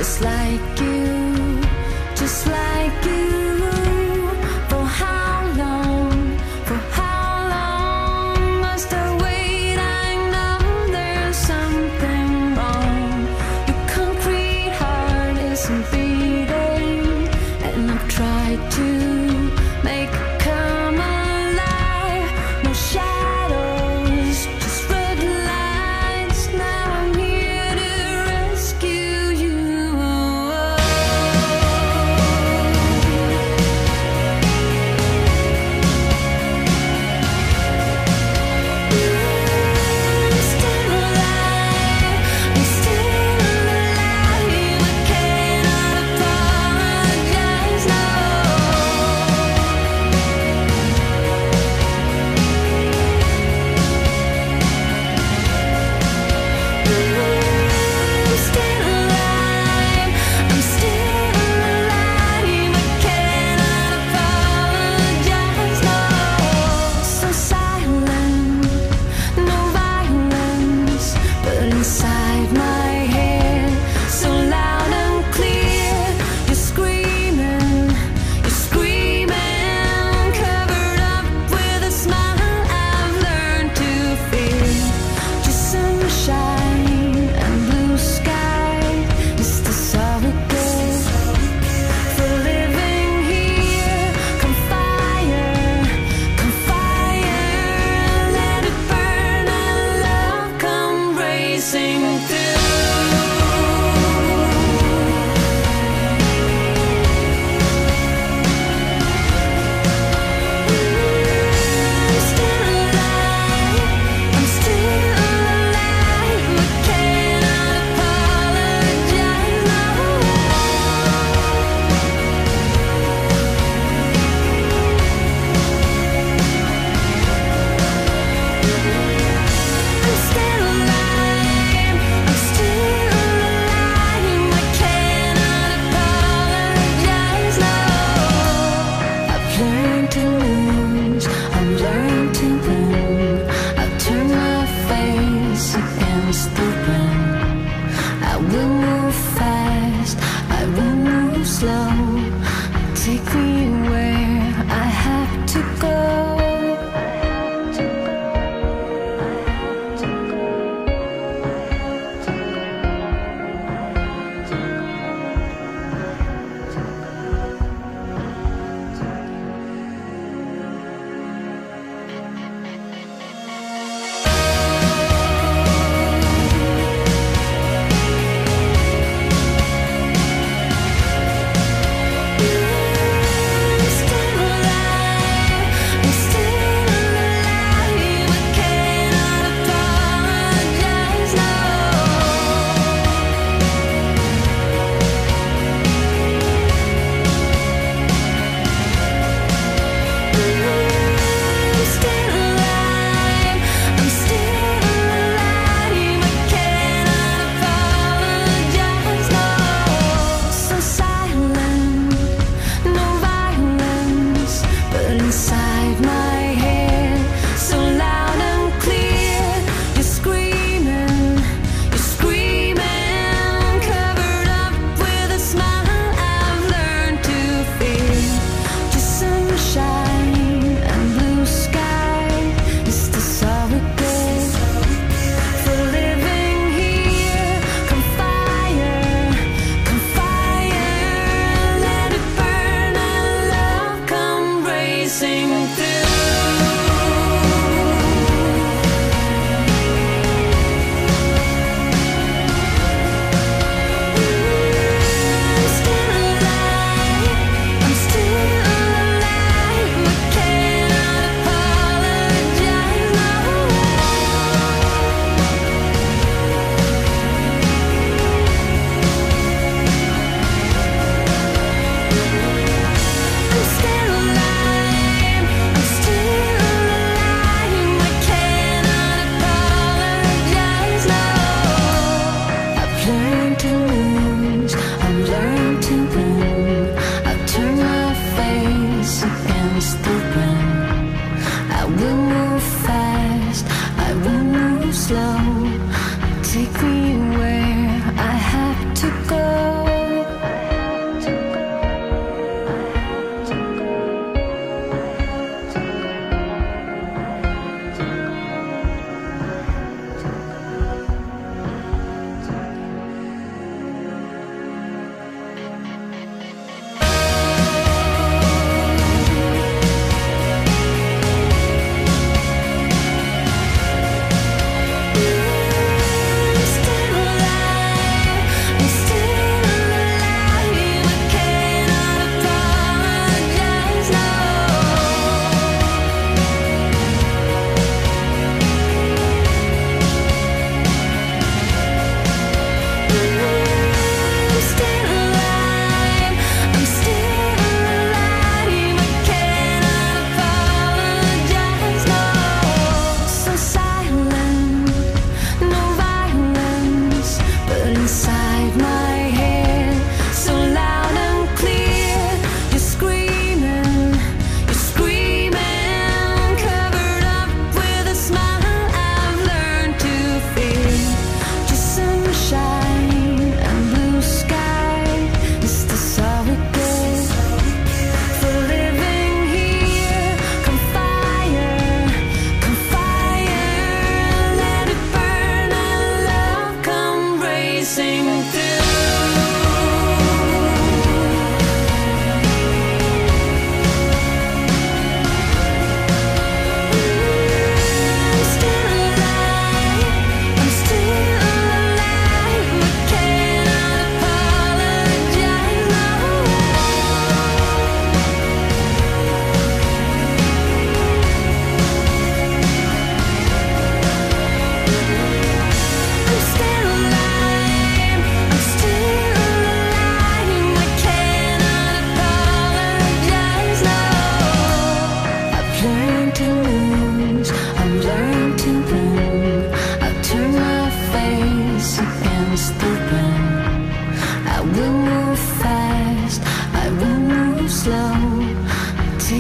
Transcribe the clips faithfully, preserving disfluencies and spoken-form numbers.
just like you, just like you. For how long, for how long must I wait? I know there's something wrong. Your concrete heart isn't beating, and I've tried to make it come alive. No shadows, just red lights. Now I'm here to rescue you. I'm still alive, I'm still alive. I cannot apologize, no. I'm still alive, I'm still alive. I cannot apologize, no. So silent, no violence, but inside my head, so loud and clear. You're screaming, you're screaming, covered up with a smile I've learned to fear. Just sunshine and blue sky. Is this all we get for living here? Come fire, come fire, let it burn and love come racing through. I'm still alive, I'm still alive. I cannot apologize, no. I'm still alive, I'm still alive. I cannot apologize, no. I've learned to lose, I've learned to win. I've turned my face against the wind. I will move fast, I will move slow. Take me where I have to go. I'm still alive, I'm still alive. I cannot apologize, no. I'm still alive, I'm still alive. I cannot apologize, no. So silent, no violence, but inside my head, so loud and clear. You're screaming, you're screaming, covered up with a smile I've learned to fear. Just sunshine and blue sky. Is this all we get for living here? Come fire, come fire, let it burn and love come racing through. I'm still alive, I'm still alive. I cannot apologize, no. I'm still alive, I'm still alive. I cannot apologize, no. I've learned to lose, I've learned to win. I've turned my face against the wind. I will move fast, I will move slow. Take me where I have to go.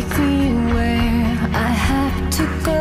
take me where I have to go.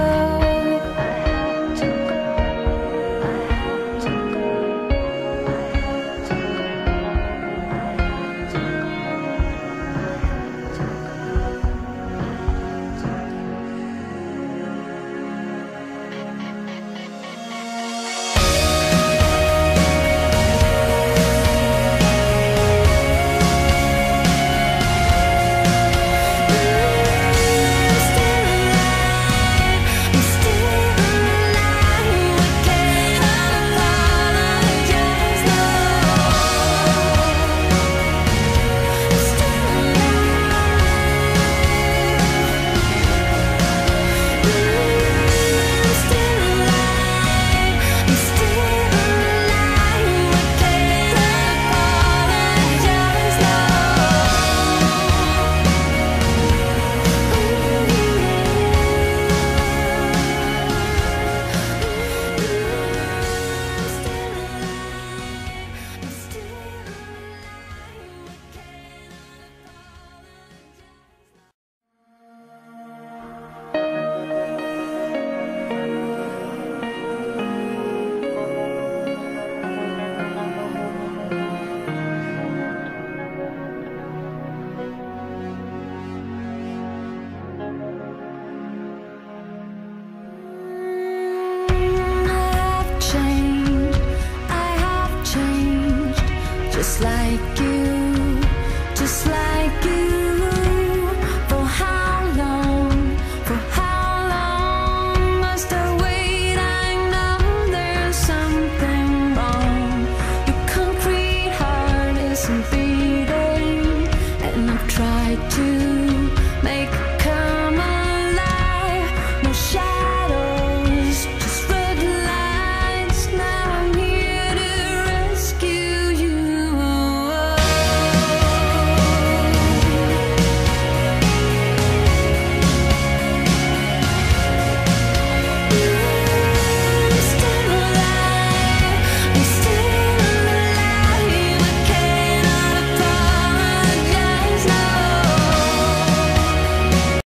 Just like you.